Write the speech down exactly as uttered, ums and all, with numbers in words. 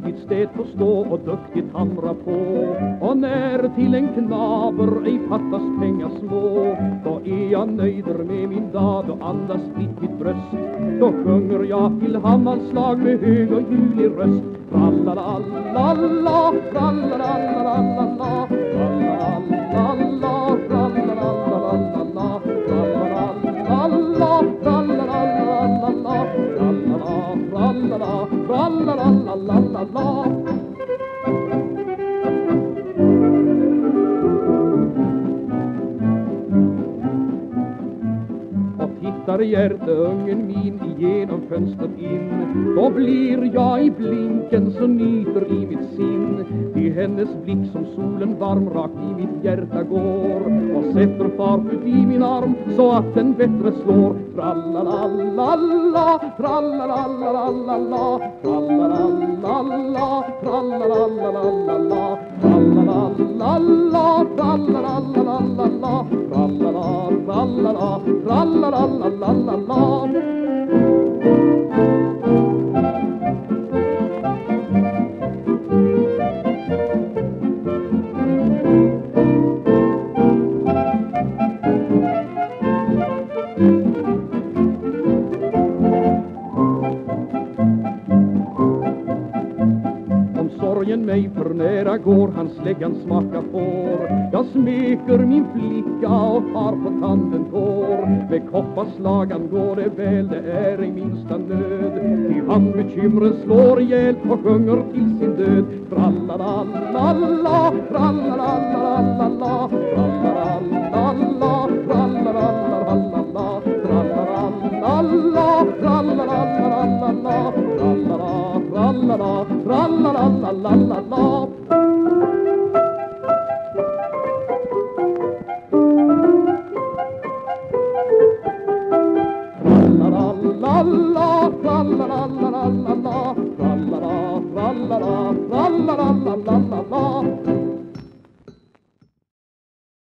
duktigt städ får stå och duktigt hamra på. Och när till en knaber ej fattas pengar små, då är jag nöjder med min dag och andas fritt mitt bröst. Då sjunger jag till hammarslag med hög och ljuvlig röst. Trallalalala, trallalalala, trallalalala, trallalalala, trallalalala, trallalalala, trallala, trallalalala. Tittar hjärteungen min igenom fönstret in, då blir jag i blinken så nyter i mitt sinn. Det är hennes blick som solen varm rakt i mitt hjärta går och sätter fart ut i min arm så att den bättre slår. Trallalalala, trallalalala, trallalalala, trallalalala, trallalalala, trallalalala, trallalalala, trallalalala. Sorgen mig för nära går, hans släggan smaka får. Jag smeker min flicka och har på tanden tår. Med kopparslagan går det väl, det är i minsta nöd. Ty han bekymren slår ihjäl och sjunger till sin död. Trallalalala, trallalalala, trallalalala.